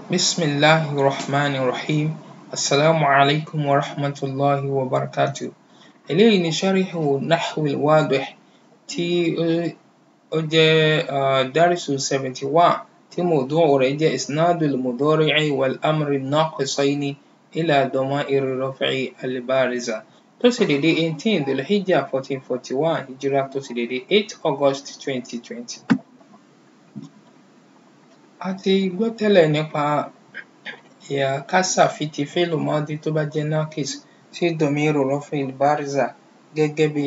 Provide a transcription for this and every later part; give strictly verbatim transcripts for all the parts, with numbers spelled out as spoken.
بسم الله الرحمن الرحيم السلام عليكم ورحمة الله وبركاته. eléyìí ni ṣáríhù nahwil wadih tí ó jẹ́ dárísù seventy one tí mawdu'u rẹ̀ jẹ́ isnadul mudari'i wal amri naqisayni ila dama'iri raf'i al bariza tó ṣe dédé eighteen dhul-hijjah fourteen forty one hijra tó ṣe dédé eight august twenty twenty. a ti gbọ́ tẹ́lẹ̀ nípa ká ṣàfitì fi'lu madi tó bá jẹ́ naqis sí damiru raf'il bariza gẹ́gẹ́ bí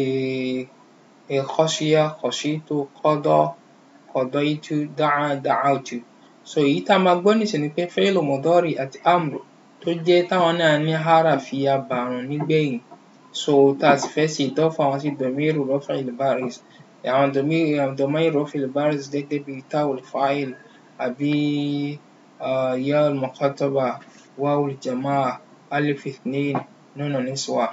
khashiya khashitu qada qadaytu da'a da'awtu. so èyí tá a máa gbọ́ nísìnyí ni pé fi'lu mudari àti amru tó jẹ́ táwọn náà ní harafi abàrùn nígbẹ̀yìn so tá a sì fẹ́ ṣe ìdọ́fà wọn sí damiru raf'il bariz àwọn damiru raf'il bariz gẹ́gẹ́ bí ta'ul fa'il àbí ya al-muqattaba wawul jama'a alif ithnain nunu niswa.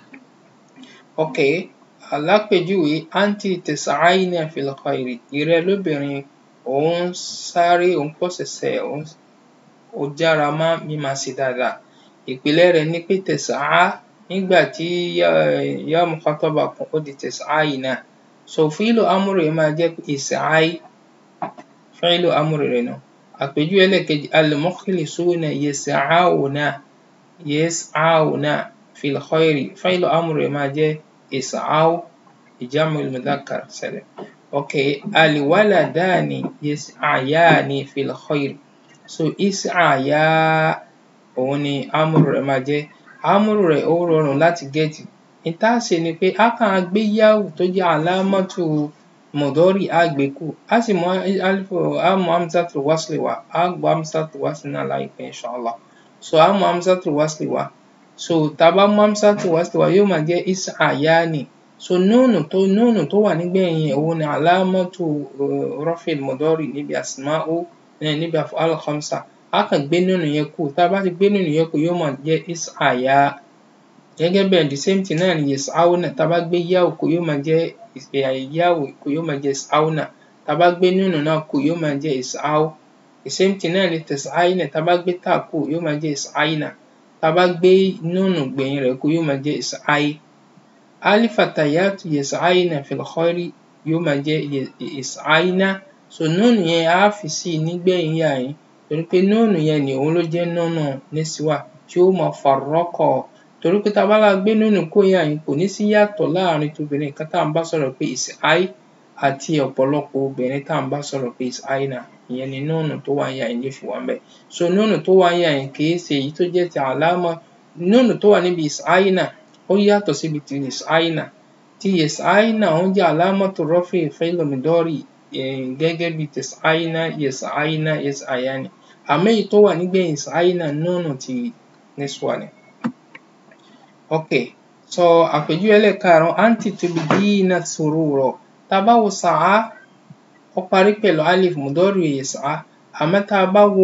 ok alápèjúwe anti tas'ayna fil khayri ìrẹ lóbìnrin òun sáré òun pọ̀sẹ̀sẹ̀ ó jára mọ́ mímáa ṣe dáadáa. ìpìlẹ̀ rẹ̀ ni pé tas'a nígbà tí ya muqattaba kún ó di tas'ayna so fi'lu amri rẹ̀ máa jẹ́ is'ay fi'lu amri rẹ̀ nù. àpèjúwe ẹlẹ́ẹ̀kejì al-mukhlisuna yas'awna yas'awna fil khayri fi'lu amri rẹ̀ máa jẹ́ is'aw jam'ul mudhakkar salim. ok al-waladani yas'ayani fil khayri so is'aya òun ni amru rẹ̀ máa jẹ́. amru rẹ̀ ó rọrùn láti gẹ́tì. n tá ṣe ni pé a kàn gbé yáwù tó jẹ́ alámọ́tò mudari á gbé kù á sì mú alifu á mú hamzatul wasli wá á gbọ́ hamzatul wasli náà láìpẹ́ inshallah. so á mú hamzatul wasli wá so tá a bá mú hamzatul wasli wá yóò máa jẹ́ is'ayani so núùnù tó núùnù tó wà nígbẹ̀yìn òun ni alámọ́tò raf'il mudari níbi asma'u níbi af'al khamsa á kàn gbé núùnù yẹn kù tá a bá ti gbé núùnù yẹn kù yóò máa jẹ́ is'aya. gẹ́gẹ́ bẹ́ẹ̀ the same thing náà ni yas'awna tá a bá gbé yáwù kù yóò máa jẹ́ yáwù kù yóò máa jẹ́ is'awna tá a bá gbé núùnù náà kù yóò máa jẹ́ is'aw. the same thing náà ni tas'ayna tá a bá gbé tá kù yóò máa jẹ́ is'ayna tá a bá gbé núùnù gbẹ̀yìn rẹ̀ kù yóò máa jẹ́ is'ay. al-fatayatu yas'ayna fil khayri yóò máa jẹ́ is'ayna so núùnù yẹn á fi sí nígbẹ̀yìn yà yín torí pé núùnù yẹn ni òun ló jẹ́ núùnù niswa tí ó máa farraqa torí pé tá a bá la gbé núùnù kó yà yín kò ní sí yàtọ̀ láàrin tóbìnrin kan tá à ń bá sọ̀rọ̀ pé is'ay àti ọ̀pọ̀lọpọ̀ obìnrin tá à ń bá sọ̀rọ̀ pé is'ayna ìyẹn ni núùnù tó wà yà yín lè fi wà ń bẹ̀. so núùnù tó wà yà yín kì í ṣe èyí tó jẹ́ ti àlámọ̀ núùnù tó wà níbi is'ayna ó yàtọ̀ síbi ti yas'ayna ti yas'ayna ó jẹ́ alámọ̀tu raf'i fi'l mudari gẹ́gẹ́ bí tas'ayna yas'ayna yas'ayani àmọ́ èyí tó wà nígbẹ̀yìn is'ayna núùnù ti niswa ni. ok so àpèjúwe ẹlẹ́ẹ̀karùn-ún anti tubdina surura tá a bá wo sa'a ó parí pẹ̀lú alif mudari yas'a àmọ́ tá a bá wo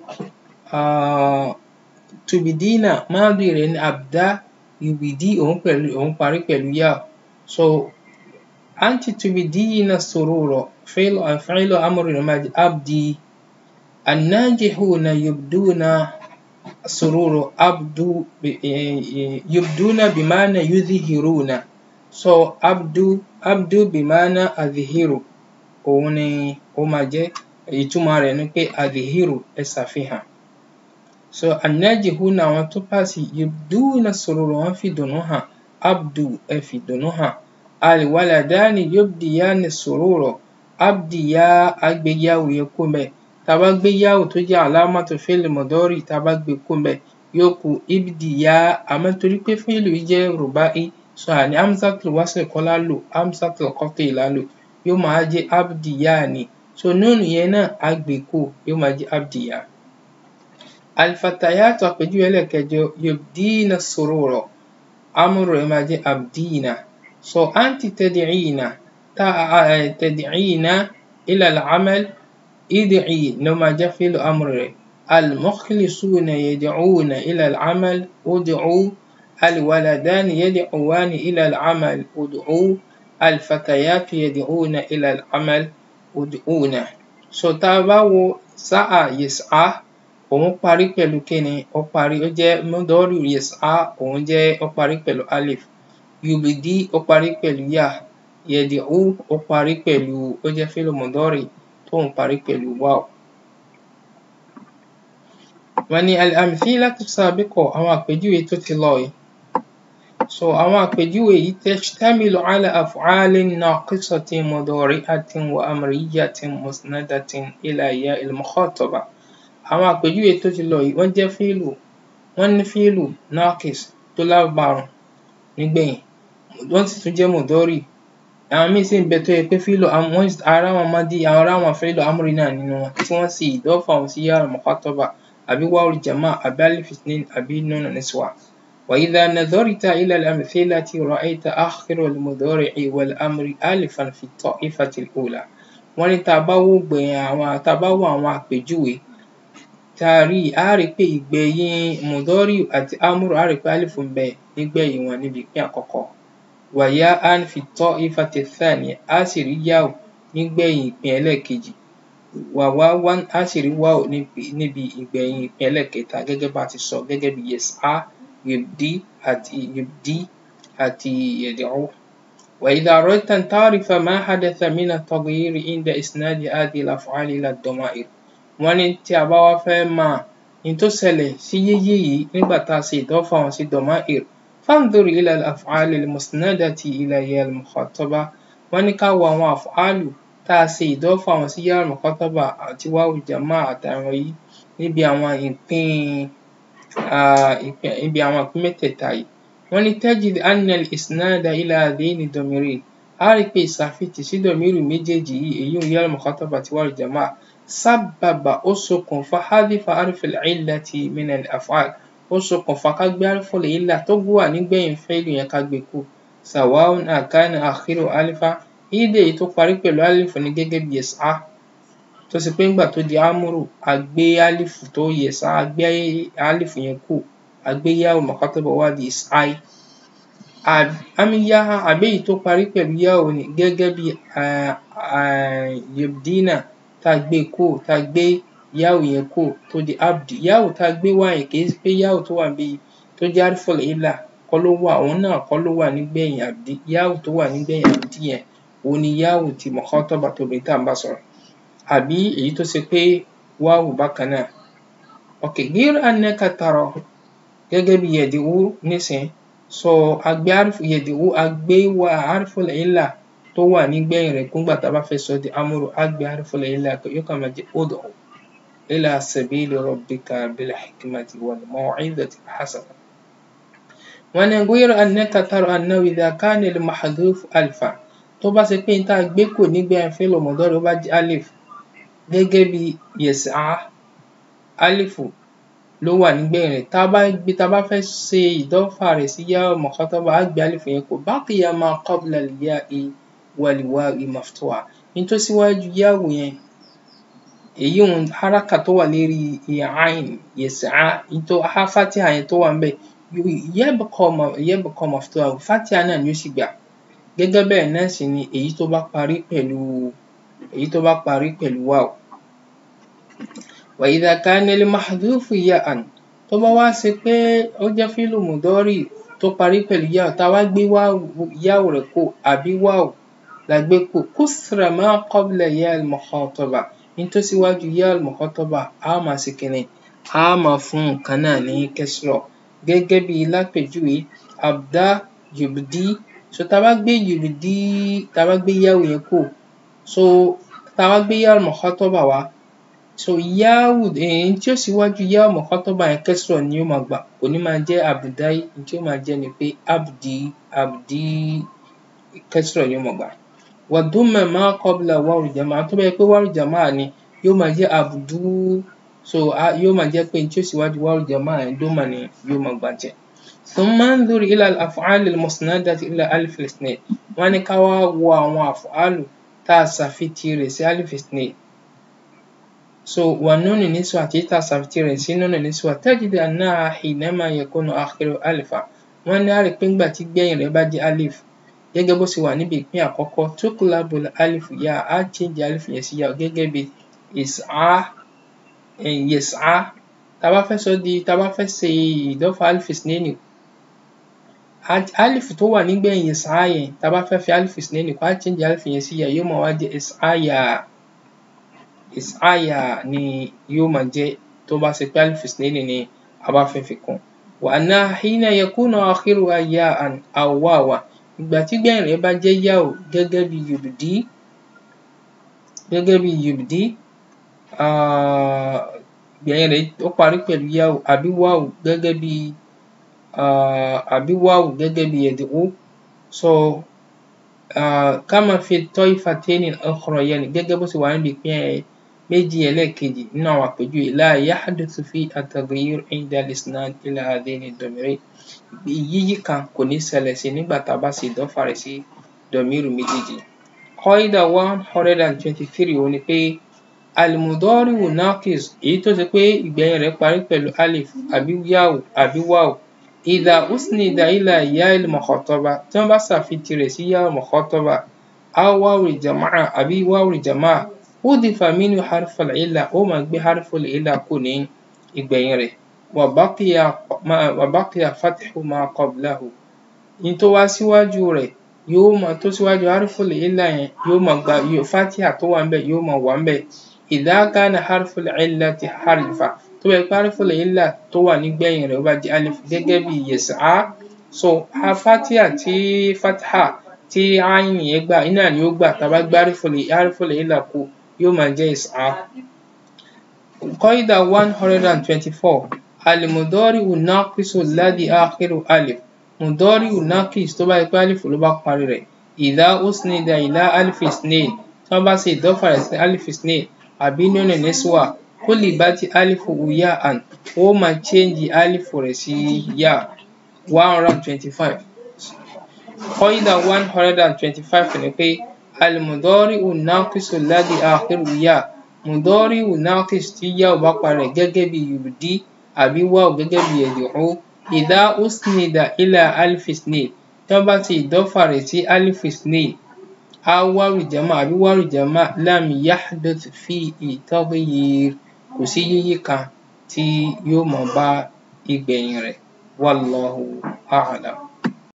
tubdina madi rẹ̀ ní abda yubdi òun pẹ̀lú òun parí pẹ̀lú yá so anti tubdina surura fi'lu fi'lu amri rẹ̀ máa jẹ́ abdi an-najihuna yubduna sururu abdu yubduna bima'na yudhhiruna so abdu abdu bima'na adhihiru òun ni ó máa jẹ́ ìtumọ̀ rẹ̀ ni pé adhihiru ẹ ṣàfihàn. so an-najihuna àwọn tó pàṣẹ yubduna sururu wọ́n fi dùnnú hàn abdu ẹ fi dùnnú hàn. al-waladani yubdiyani sururu abdiya agbéyàwó yẹ kó mẹ́ tá a bá gbé yáwù tó jẹ́ alámọ̀tu fi'l mudari tá a bá gbé kó mẹ́ yóò kù ibdiya àmọ́ torí pé fi'lu yìí jẹ́ rubai so àní hamzatul wasl kọ́ la lò hamzatul qat'i la lò yóò máa jẹ́ abdiyani so núùnù yẹn náà á gbé kù yóò máa jẹ́ abdiya. al-fatayatu àpèjúwe ẹlẹ́ẹ̀kẹjọ yubdina surura amru rẹ̀ máa jẹ́ abdina so anti tad'ina tá tad'ina ila al-amal id'i ló máa jẹ́ fi'lu amri rẹ̀. al-mukhlisuna yad'una ila al-amal ud'u al-waladani yad'uwani ila al-amal ud'u al-fatayatu yad'una ila al-amal ud'una. so tá a bá wo sa'a yas'a òun parí pẹ̀lú kíni ó parí ó jẹ́ mudari yas'a òun jẹ́ ó parí pẹ̀lú alif yubdi ó parí pẹ̀lú ya yad'u ó parí pẹ̀lú ó jẹ́ fi'lu mudari tó ń parí pẹ̀lú waw. wọ́n ní al-amthilatu sabiqa àwọn àpèjúwe tó ti lọ yìí so àwọn àpèjúwe yìí tashtamilu ala af'alin naqisatin mudari'atin wa amriyatin musnadatin ila ya'il mukhataba. àwọn àpèjúwe tó ti lọ yìí wọ́n jẹ́ fíìlù wọ́n ní fíìlù naqis tó lábàrùn nígbẹ̀yìn wọ́n sì tún jẹ́ mudari àwọn míì sì ń bẹ tó yẹ pé fíìlù àwọn ará wọn madi àwọn ará wọn fíìlù amri náà nínú wọn tí wọ́n sì ìdọ́fà wọn sí ya'il mukhataba àbí wawul jama'a àbí alif ithnain àbí nun niswa. وإذا نظرت إلى الأمثلة رأيت آخر المضارع والأمر ألفا في الطائفة الأولى. wọ́n ní tá a bá wò gbẹ̀yìn àwọn tá a bá wò àwọn àpèjúwe tá a rí a rí pé ìgbẹ̀yìn mudari àti amru a rí pé alif ń bẹ nígbẹ̀yìn wọn níbi ìpín àkọ́kọ́ wa ya'an fi الطائفة الثانية a sì rí ya'u nígbẹ̀yìn ìpín ẹlẹ́ẹ̀kejì wa wawan a sì rí wa'u níbi ìgbẹ̀yìn ìpín ẹlẹ́ẹ̀kẹta gẹ́gẹ́ bá a ti sọ gẹ́gẹ́ bí yas'a يبدي àti يبدي àti يدعو. وإذا أردت أن تعرف ما حدث من التغيير عند إسناد هذه الأفعال إلى الضمائر wọ́n ní tí a bá wá fẹ́ mọ̀ ohun tó ṣẹlẹ̀ sí yíyí yìí nígbà tá a ṣe ìdọ́fà wọn sí ضمائر فانظر إلى الأفعال المسندة إلى ياء المخاطبة wọ́n ní ká wo àwọn àf'álù tá a ṣe ìdọ́fà wọn sí yá'il mukhataba àti wawul jama'a àtàwọn yìí níbi àwọn ìpín ibi àwọn ìpín mẹ́tẹ̀ẹ̀ta yìí wọ́n ní tajid anna al-isnada ila hadhaini ad-damirain a rí pé ìsàfitì sí dọ̀míìrì méjèèjì yìí èyí ò ya'il mukhataba àti wawul jama'a sábàbà ó ṣokùnfà hadhifa harfil illati min al-af'al ó ṣokùnfà ká gbé harful illa tó wà nígbẹ̀yìn fi'lu yẹn ká gbé kúrò sawa'un kana akhiru alifa ìdè èyí tó parí pẹ̀lú alif ní gẹ́gẹ́ bí yas'a tó sì pé ńgbà tó di amúrù a gbé alifu tó yas'a a gbé alifu yẹn kù a gbé ya'ul mukhataba wá di is'ai àmì yaha àbí èyí tó parí pẹ̀lú ya'u ní gẹ́gẹ́ bí yubdina tá a gbé kù tá a gbé ya'u yẹn kù tó di abdi ya'u tá a gbé wá yẹn kì í ṣe pé ya'u tó wà bí tó jẹ́ harful illa kọ́ ló wà òun náà kọ́ ló wà nígbẹ̀yìn abdi ya'u tó wà nígbẹ̀yìn abdi yẹn òun ni ya'u ti mukhataba tóbi tá à ń bá sọ̀rọ̀ àbí èyí tó ṣe pé wáwù bákan náà. okay غير أنك ترى gẹ́gẹ́ bí yad'u nísìn so agbé harfu yad'u agbé wa harful illa tó wà nígbẹ̀yìn rẹ̀ kúngbà tá a bá fẹ́ sọ di amúrù agbé harful illa yóò kàn máa jẹ́ ud'u ila sabili rabbika bil hikmati wal maw'izati al hasana. wọ́n ní غير أنك ترى أنه إذا كان المحذوف ألفا tó bá ṣe pé n tá a gbé kò nígbẹ̀yìn fi'l mudari ó bá jẹ́ alif gẹ́gẹ́ bí yas'a alifu ló wà nígbẹ̀yìn rẹ̀ tá a bá gbé tá a bá fẹ́ ṣe ìdọ́fà rẹ̀ sí ya'ul mukhataba á gbé alifu yẹn kù baqiya ma qabla al-ya'i wal-wawi maftuha ní tó síwájú ya'u yẹn èyí òun haraka tó wà lérí ain yas'a ní tó fatiha yẹn tó wà ń bẹ̀ yabqa maftuha fatiha náà ni ó sì gbà gẹ́gẹ́ bẹ́ẹ̀ náà sì ni èyí tó bá parí pẹ̀lú èyí tó bá parí pẹ̀lú waw. wa idha kana al-mahdhufu ya'an tó bá wá ṣe pé ó jẹ́ fi'lu mudari tó parí pẹ̀lú ya'u tá a wá gbé ya'u rẹ̀ kù àbí waw la gbé kù kusra ma qabla ya'il mukhataba ní tó síwájú ya'il mukhataba a máa ṣe kíni a máa fún nǹkan náà ní kasra gẹ́gẹ́ bí lápèjúwe abda yubdi so tá a bá gbé yubdi tá a bá gbé ya'u yẹn kù so tá a bá gbé ya'ul mukhataba wá so ya'u èyí tí ó síwájú ya'ul mukhataba yẹn kasra ni ó máa gbà kò ní máa jẹ́ abdai tí ó máa jẹ́ ni pé abdi abdi kasra ni ó máa gbà. wa dumma ma qabla wawul jama'a tó bá yẹ pé wawul jama'a ni yóò máa jẹ́ abdu so yóò máa jẹ́ pé tí ó síwájú wawul jama'a yẹn dumma ni yóò máa gbà jẹ́. ثم انظر إلى الأفعال المسندة إلى ألف الاثنين wọ́n ní ká wá wo àwọn àf'álù tá a ṣàfitì rẹ̀ sí alif ithnain so wà nunu niswa àti tá a ṣàfitì rẹ̀ sí nunu niswa tajid annaha hinama yakunu akhiru alifa wọ́n ní a rí pé ńgbà tí gbẹ̀yìn rẹ̀ bá di alif gẹ́gẹ́ bó ṣe wà níbi ìpín àkọ́kọ́ tuqlabul alif ya á change alif yẹn sí ya gẹ́gẹ́ bí is'a yas'a tá bá fẹ́ sọ di tá bá fẹ́ ṣe ìdọ́fà alif isnaini alif tó wà nígbẹ̀yìn is'a yẹn tá bá fẹ́ fi alif isnaini kó á change alif yẹn sí ya yóò máa wá jẹ́ is'aya is'aya ni yóò máa jẹ́ tó bá ṣe pé alif isnaini ni a bá fẹ́ fi kún. wa annaha hina yakunu akhiruha ya'an aw wawa ìgbà tí gbẹ̀yìn rẹ̀ bá jẹ́ yá o gẹ́gẹ́ bí yubdi gẹ́gẹ́ bí yubdi gbẹ̀yìn rẹ̀ ó parí pẹ̀lú yá o àbí wáwù gẹ́gẹ́ bí àbí wáwù gẹ́gẹ́ bí yad'u. so kama fi taifatayni al-ukhrayayni gẹ́gẹ́ bó ṣe wà níbi ìpín méjì ẹlẹ́ẹ̀kejì nínú àwọn àpèjúwe la yahduthu fi at-taghyir 'inda al-isnad ila hadhayni ad-damirayn yíyí kan kò ní ṣẹlẹ̀ sí nígbà tá a bá ṣe ìdọ́fà rẹ̀ sí dọ̀míìrù méjèèjì. qaida one hundred twenty-three ó ní pé al-mudari'u naqis èyí tó ṣe pé ìgbẹ̀yìn rẹ̀ parí pẹ̀lú alif àbí yáwù àbí wáwù idha usnida ila ya'il mukhataba tí wọ́n bá ṣàfitì rẹ̀ sí ya'il mukhataba aw wawil jama'a àbí wawil jama'a udifa minhu harful illa ó máa gbé harful illa kù ní ìgbẹ̀yìn rẹ̀ wa baqiya wa baqiya fathu ma qablahu ní tó wá síwájú rẹ̀ yóò máa tó síwájú harful illa yẹn yóò máa gba fatiha tó wà ńbẹ̀ yóò máa wà ńbẹ̀ idha kana harful illati harifa tó bá jẹ́ harful illa tó wà nígbẹ̀yìn rẹ̀ ó bá jẹ́ alif gẹ́gẹ́ bí yas'a. so fatiha tí fatiha tí ayin yẹn gbà iná ni ó gbà tá bá gbá harful illa kù yóò máa jẹ́ is'a. qaida one hundred twenty-four al-mudari'u naqisu alladhi akhiru alif mudari'u naqis tó bá jẹ́ pé alif ló bá parí rẹ̀ idha usnida ila alif isnain tí wọ́n bá ṣe ìdọ́fà rẹ̀ sí alif isnain àbí nunu niswa qulibati alifu ya'an ó máa change alifu rẹ̀ sí ya. one hundred twenty-five qaida one hundred twenty-five ní pé al-mudari'u naqisu alladhi akhiru ya mudari'u naqis tí yá ò bá parí rẹ̀ gẹ́gẹ́ bí yubdi àbí wáwù gẹ́gẹ́ bí yad'u idha usnida ila alif isnain tí wọ́n bá ti ìdọ́fà rẹ̀ sí alif isnain aw wawil jama'a àbí wawil jama'a lam yahduth fihi taghyir kò sí yíyí kan tí yóò máa bá ìgbẹ̀yìn rẹ̀ wallahu a'lam.